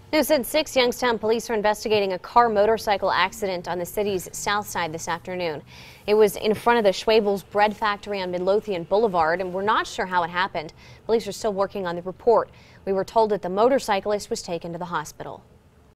News at 6, Youngstown police are investigating a car-motorcycle accident on the city's south side this afternoon. It was in front of the Schwebel's bread factory on Midlothian Boulevard, and we're not sure how it happened. Police are still working on the report. We were told that the motorcyclist was taken to the hospital.